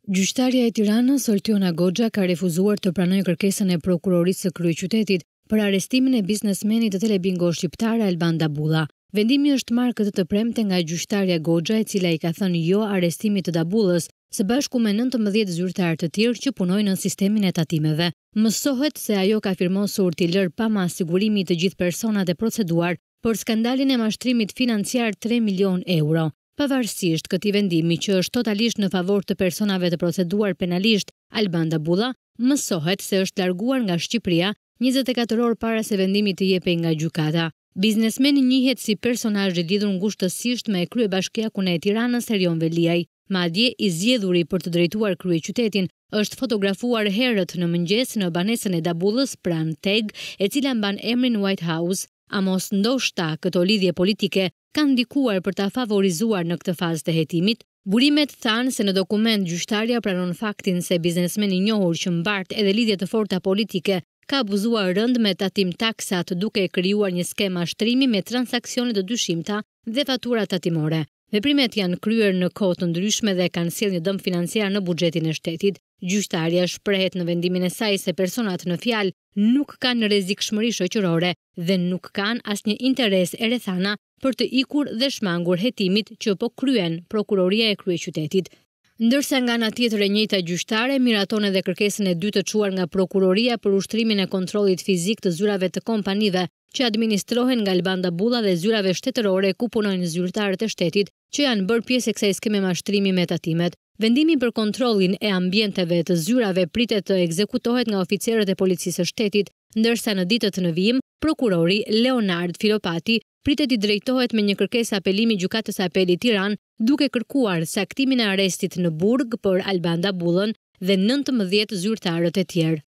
Gjyqtarja e Tiranës, Oltjona Goxha, ka refuzuar të pranojë kërkesën e prokurorisë së kryeqytetit për arrestimin e biznesmenit të Telebingo Shqiptare Alban Dabulla. Vendimi është marrë këtë të premte nga gjyqtarja Goxha, e cila i ka thënë jo arrestimit të Dabullës, së bashku me 19 zyrtarë të tjerë që punojnë në sistemin e Tatimeve. Mësohet se ajo ka firmosur t'i lërë pa mas sigurimi të gjithë personat e proceduar për skandalin e mashtrimit financiar 3 milion euro. Pavarësisht këtij vendimi që është totalisht në favor të personave të proceduar penalisht, Alban Dabulla mësohet se është larguar nga Shqipëria 24 orë para se vendimi të jepej nga gjykata. Biznesmeni njihet si personazh i lidhur ngushtësisht me kryebashkiakun e Tiranës Erjon Veliaj, madje i zgjedhuri për të drejtuar kryeqytetin, është fotografuar herët në mëngjes në banesën e Dabullës pranë Teg, e cila mban emrin White House. A mos ndoshta këto lidhje politike kanë ndikuar për ta favorizuar në këtë fazë të hetimit? Burimet thanë se në dokument gjyqtarja pranon faktin se biznesmeni i njohur që mbart edhe lidhje të forta politike ka abuzuar rënd me tatim taksat, duke krijuar një skemë mashtrimi me transaksione të dyshimta dhe fatura tatimore. Veprimet janë kryer në kohë të ndryshme dhe kanë sjellë një dëm financiar në buxhetin e shtetit. Gjyqtarja shprehet në vendimin e saj se personat në fjalë nuk kanë rrezikshmëri shoqërore dhe nuk kanë asnjë interes e rrethana për të ikur dhe shmangur hetimit që po kryen prokuroria e kryeqytetit. Ndërsa nga ana tjetër e njëjta gjyqtare miraton edhe kërkesën e dytë të çuar nga prokuroria për ushtrimin e kontrollit fizik të zyrave të kompanive që administrohen nga Alban Dabulla dhe zyrave shtetërore ku punojnë zyrtarët e shtetit që janë bërë pjesë e kësaj skeme mashtrimi me tatimet. Vendimi për kontrollin e ambienteve të zyrave pritet të ekzekutohet nga oficerët e policisë së shtetit, ndërsa në ditët në vijim, prokurori Leonard Filopati pritet i drejtohet me një kërkesë apelimi gjykatës apelit Tiranë, duke kërkuar saktimin e arrestit në burg për Alban Dabullën dhe 19 zyrtarët e tjerë.